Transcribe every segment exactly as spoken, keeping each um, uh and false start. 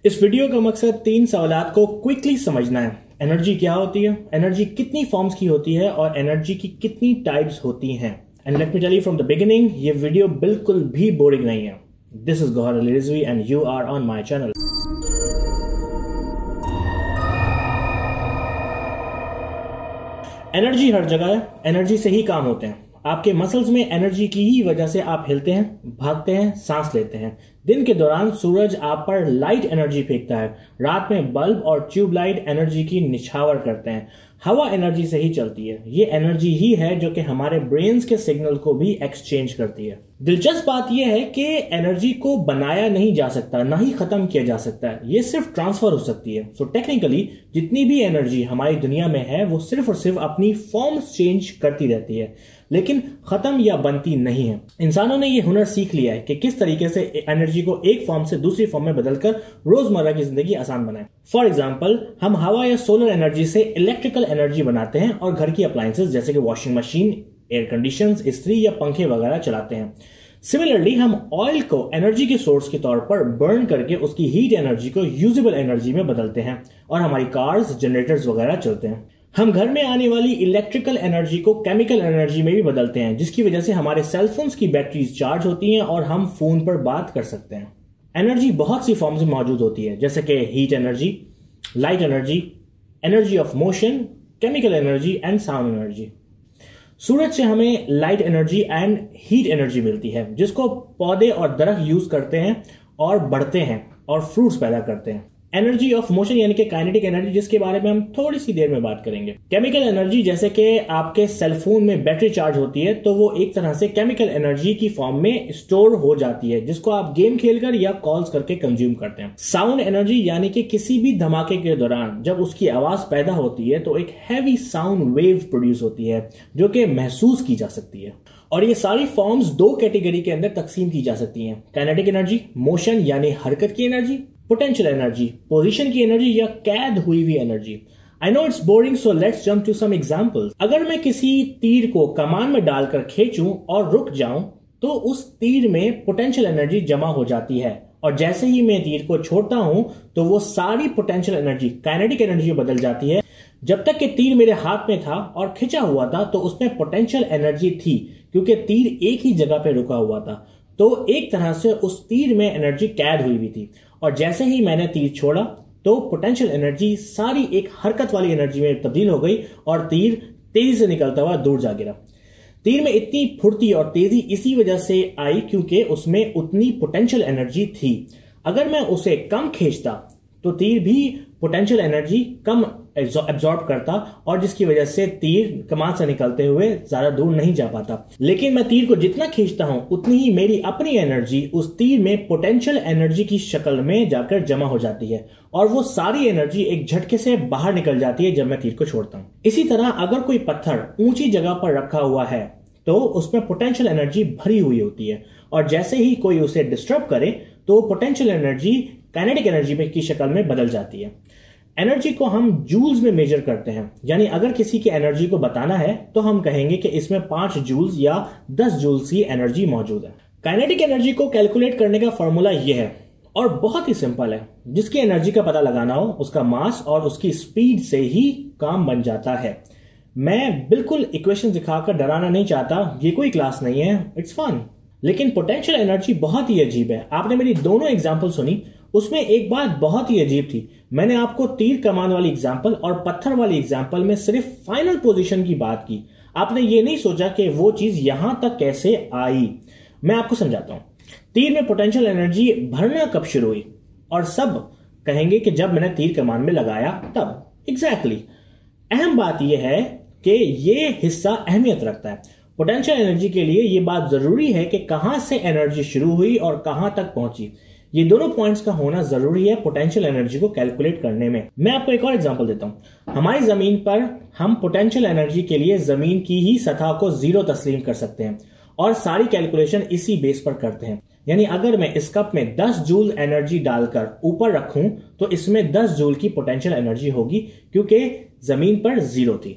इस वीडियो का मकसद तीन सवालात को क्विकली समझना है। एनर्जी क्या होती है, एनर्जी कितनी फॉर्म्स की होती है और एनर्जी की कितनी टाइप्स होती हैं। And let me tell you from the beginning, ये वीडियो बिल्कुल भी बोरिंग नहीं है। This is Gohar Rizvi and you are on my channel. Energy हर जगह है, एनर्जी से ही काम होते हैं। आपके मसल्स में एनर्जी की ही वजह से आप हिलते हैं, भागते हैं, सांस लेते हैं। दिन के दौरान सूरज आप पर लाइट एनर्जी फेंकता है, रात में बल्ब और ट्यूबलाइट एनर्जी की निछावर करते हैं। हवा एनर्जी से ही चलती है। ये एनर्जी ही है जो कि हमारे ब्रेन्स के सिग्नल को भी एक्सचेंज करती है। दिलचस्प बात यह है कि एनर्जी को बनाया नहीं जा सकता, ना ही खत्म किया जा सकता है। ये सिर्फ ट्रांसफर हो सकती है। सो टेक्निकली जितनी भी एनर्जी हमारी दुनिया में है वो सिर्फ और सिर्फ अपनी फॉर्म्स चेंज करती रहती है, लेकिन खत्म या बनती नहीं है। इंसानों ने यह हुनर सीख लिया है कि किस तरीके से एनर्जी को एक फॉर्म से दूसरी फॉर्म में बदलकर रोजमर्रा की जिंदगी आसान बनाए। फॉर एग्जाम्पल, हम हवा या सोलर एनर्जी से इलेक्ट्रिकल एनर्जी बनाते हैं और घर की अप्लायंसेस जैसे कि वॉशिंग मशीन, एयर कंडीशंस, इस्त्री या पंखे वगैरह चलाते हैं। सिमिलरली हम ऑयल को एनर्जी के सोर्स के तौर पर बर्न करके उसकी हीट एनर्जी को यूजेबल एनर्जी में बदलते हैं और हमारी कार्स, जनरेटर्स वगैरह चलते हैं। हम घर में आने वाली इलेक्ट्रिकल एनर्जी को केमिकल एनर्जी में भी बदलते हैं, जिसकी वजह से हमारे सेलफोन्स की बैटरीज चार्ज होती हैं और हम फोन पर बात कर सकते हैं। एनर्जी बहुत सी फॉर्म्स में मौजूद होती है, जैसे कि heat energy, light energy, energy of motion, chemical energy and sound energy. सूरज से हमें light energy and heat energy मिलती है, जिसको पौधे और दरख्त यूज करते हैं और बढ़ते हैं और फ्रूट्स पैदा करते हैं। एनर्जी ऑफ मोशन यानी कि काइनेटिक एनर्जी, जिसके बारे में हम थोड़ी सी देर में बात करेंगे। केमिकल एनर्जी, जैसे कि आपके सेलफोन में बैटरी चार्ज होती है तो वो एक तरह से केमिकल एनर्जी की फॉर्म में स्टोर हो जाती है, जिसको आप गेम खेलकर या कॉल्स करके कंज्यूम करते हैं। साउंड एनर्जी यानी कि किसी भी धमाके के दौरान जब उसकी आवाज पैदा होती है तो एक हैवी साउंड वेव प्रोड्यूस होती है जो कि महसूस की जा सकती है। और ये सारी फॉर्म्स दो कैटेगरी के अंदर तकसीम की जा सकती हैं। काइनेटिक एनर्जी, मोशन यानी हरकत की एनर्जी, पोटेंशियल एनर्जी, पोजीशन की एनर्जी या कैद हुई हुई energy. I know it's boring, so let's jump to some examples. अगर मैं किसी तीर को कमान में डालकर खींचूं और रुक जाऊं तो उस तीर में पोटेंशियल एनर्जी जमा हो जाती है, और जैसे ही मैं तीर को छोड़ता हूं तो वो सारी पोटेंशियल एनर्जी काइनेटिक एनर्जी में बदल जाती है। जब तक कि तीर मेरे हाथ में था और खिंचा हुआ था तो उसमें पोटेंशियल एनर्जी थी, क्योंकि तीर एक ही जगह पे रुका हुआ था। तो एक तरह से उस तीर में एनर्जी कैद हुई हुई थी, और जैसे ही मैंने तीर छोड़ा तो पोटेंशियल एनर्जी सारी एक हरकत वाली एनर्जी में तब्दील हो गई और तीर तेजी से निकलता हुआ दूर जा गिरा। तीर में इतनी फुर्ती और तेजी इसी वजह से आई क्योंकि उसमें उतनी पोटेंशियल एनर्जी थी। अगर मैं उसे कम खींचता तो तीर भी पोटेंशियल एनर्जी कम एब्जॉर्ब करता, और जिसकी वजह से तीर कमान से निकलते हुए ज्यादा दूर नहीं जा पाता। लेकिन मैं तीर को जितना खींचता हूं उतनी ही मेरी अपनी एनर्जी उस तीर में पोटेंशियल एनर्जी की शक्ल में जाकर जमा हो जाती है, और वो सारी एनर्जी एक झटके से बाहर निकल जाती है जब मैं तीर को छोड़ता हूं। इसी तरह अगर कोई पत्थर ऊंची जगह पर रखा हुआ है तो उसमें पोटेंशियल एनर्जी भरी हुई होती है, और जैसे ही कोई उसे डिस्टर्ब करे तो पोटेंशियल एनर्जी काइनेटिक एनर्जी में की शक्ल में बदल जाती है। एनर्जी को हम जूल्स में मेजर करते हैं, यानी अगर किसी की एनर्जी को बताना है तो हम कहेंगे कि इसमें पांच जूल्स या दस जूल्स की एनर्जी मौजूद है। काइनेटिक एनर्जी को कैलकुलेट करने का फॉर्मूला यह है और बहुत ही सिंपल है। जिसकी एनर्जी का पता लगाना हो उसका मास और उसकी स्पीड से ही काम बन जाता है। मैं बिल्कुल इक्वेशन दिखाकर डराना नहीं चाहता, ये कोई क्लास नहीं है, इट्स फन। लेकिन पोटेंशियल एनर्जी बहुत ही अजीब है। आपने मेरी दोनों एग्जाम्पल सुनी, उसमें एक बात बहुत ही अजीब थी। मैंने आपको तीर कमान वाली एग्जाम्पल और पत्थर वाली एग्जाम्पल में सिर्फ फाइनल पोजीशन की बात की। आपने ये नहीं सोचा कि वो चीज यहां तक कैसे आई। मैं आपको समझाता हूं। तीर में पोटेंशियल एनर्जी भरना कब शुरू हुई, और सब कहेंगे कि जब मैंने तीर कमान में लगाया तब। Exactly exactly. अहम बात यह है कि यह हिस्सा अहमियत रखता है। पोटेंशियल एनर्जी के लिए यह बात जरूरी है कि कहां से एनर्जी शुरू हुई और कहां तक पहुंची। ये दोनों पॉइंट्स का होना जरूरी है पोटेंशियल एनर्जी को कैलकुलेट करने में। मैं आपको एक और एग्जांपल देता हूं। हमारी जमीन पर हम पोटेंशियल एनर्जी के लिए जमीन की ही सतह को जीरो तस्लीम कर सकते हैं और सारी कैलकुलेशन इसी बेस पर करते हैं। यानी अगर मैं इस कप में दस जूल एनर्जी डालकर ऊपर रखूं तो इसमें दस जूल की पोटेंशियल एनर्जी होगी, क्योंकि जमीन पर जीरो थी।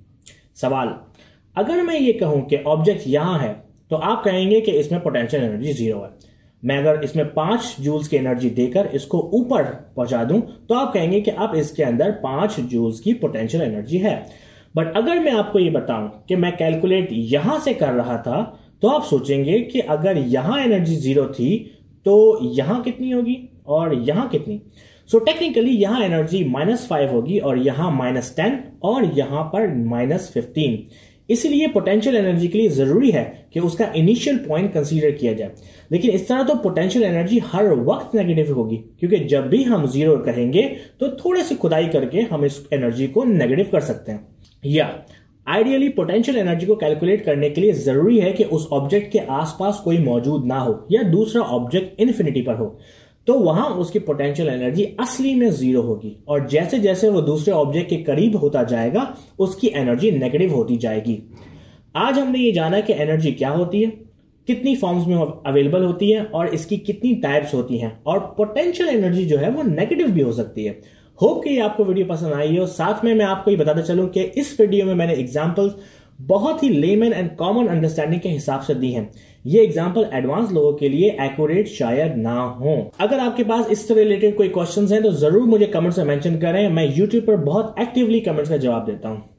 सवाल, अगर मैं ये कहूं कि ऑब्जेक्ट यहां है तो आप कहेंगे कि इसमें पोटेंशियल एनर्जी जीरो है। मैं अगर इसमें पांच जूल्स की एनर्जी देकर इसको ऊपर पहुंचा दूं तो आप कहेंगे कि अब इसके अंदर पांच जूल्स की पोटेंशियल एनर्जी है। बट अगर मैं आपको ये बताऊं कि मैं कैलकुलेट यहां से कर रहा था तो आप सोचेंगे कि अगर यहां एनर्जी जीरो थी तो यहां कितनी होगी और यहां कितनी। सो टेक्निकली यहां एनर्जी माइनस फाइव होगी और यहां माइनस टेन और यहां पर माइनस फिफ्टीन। इसलिए पोटेंशियल एनर्जी के लिए जरूरी है कि उसका इनिशियल पॉइंट कंसीडर किया जाए। लेकिन इस तरह तो पोटेंशियल एनर्जी हर वक्त नेगेटिव होगी, क्योंकि जब भी हम जीरो कहेंगे तो थोड़े से खुदाई करके हम इस एनर्जी को नेगेटिव कर सकते हैं। या आइडियली पोटेंशियल एनर्जी को कैलकुलेट करने के लिए जरूरी है कि उस ऑब्जेक्ट के आसपास कोई मौजूद ना हो या दूसरा ऑब्जेक्ट इन्फिनिटी पर हो, तो वहां उसकी पोटेंशियल एनर्जी असली में जीरो होगी और जैसे जैसे वो दूसरे ऑब्जेक्ट के करीब होता जाएगा उसकी एनर्जी नेगेटिव होती जाएगी। आज हमने ये जाना कि एनर्जी क्या होती है, कितनी फॉर्म्स में अवेलेबल होती है और इसकी कितनी टाइप्स होती हैं, और पोटेंशियल एनर्जी जो है वो नेगेटिव भी हो सकती है। होप कि आपको वीडियो पसंद आई हो। साथ में मैं आपको ये बताता चलूं कि इस वीडियो में मैंने एग्जांपल्स बहुत ही लेमन एंड कॉमन अंडरस्टैंडिंग के हिसाब से दी हैं। ये एग्जांपल एडवांस लोगों के लिए एक्यूरेट शायद ना हो। अगर आपके पास इससे रिलेटेड कोई क्वेश्चंस हैं तो जरूर मुझे कमेंट्स में मेंशन करें। मैं यूट्यूब पर बहुत एक्टिवली कमेंट्स का जवाब देता हूं।